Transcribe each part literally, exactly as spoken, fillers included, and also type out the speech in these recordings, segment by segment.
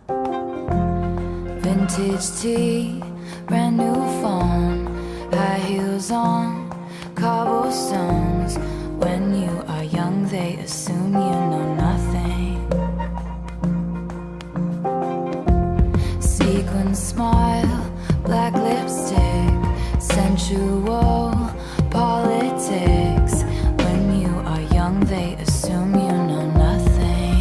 Vintage tea, brand new phone, high heels on, cobblestones. When you are young, they assume you know nothing. Sequin smile, black lipstick, sensual politics. When you are young, they assume you know nothing.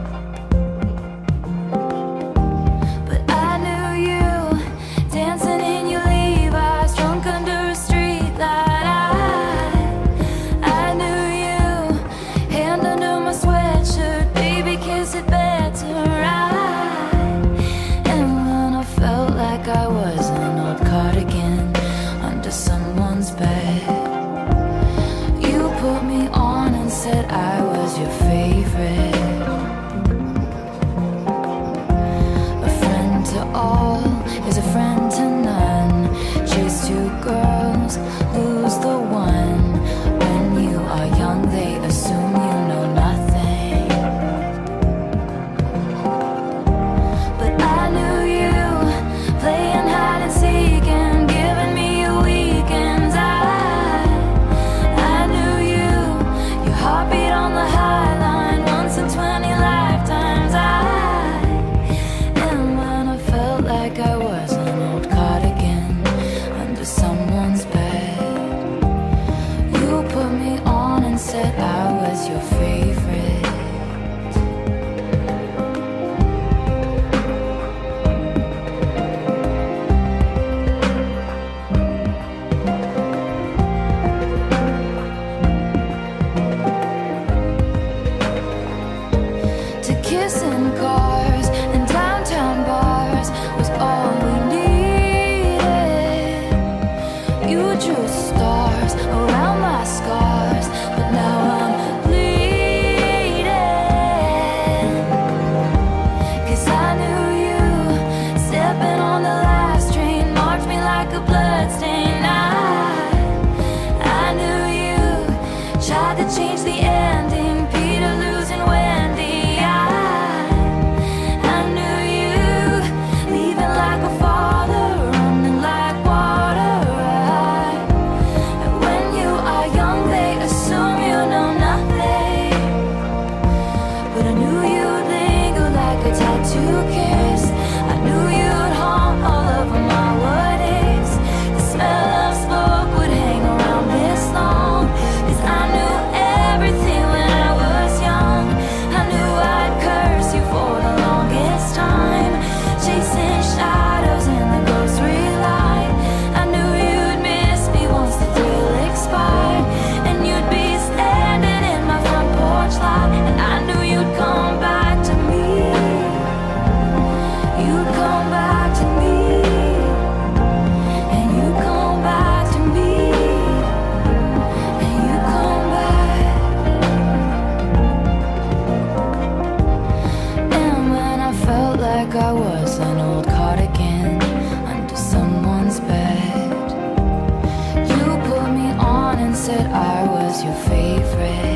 But I knew you, dancing in your Levi's, drunk under a street light. I, I knew you, hand under my sweatshirt, baby kiss it better. I, and when I felt like I was an old cardigan under someone's bed, you put me on and said I was your favorite. A friend to all is a friend to none. Chase two girls, lose the one. When you are young, they assume you know nothing. But I knew you, playing hide and seek and giving me your weekends. I, I knew you, your heartbeat on the high line, once in twenty lifetimes. I, and when I felt like I was an old cardigan under someone's bed, you put me on and said I was your favorite. To kiss in cars and downtown bars was all we needed. You drew stars around my scars, but now I'm bleeding. 'Cause I knew you, stepping on the last train, marked me like a bloodstain. I, I knew you, tried to change the ending, Peter losing Wendy. I, I knew you, leaving like a father, running like water. I, and when you are young, they assume you know nothing. But I knew you'd linger like a tattoo kiss. I knew you'd haunt all over my what ifs. The smell of smoke would hang around this long, 'cause I knew everything when I was young. I knew I'd curse you for the longest time, chasing shadows in the grocery line. I knew you'd miss me once the thrill expired, and you'd be standing in my front porch lot, and I knew you'd come back to me. You'd come back to me, and you'd come back to me, and you'd come back. And when I felt like I was an old cardigan under someone's bed, you put me on and said I was your favorite.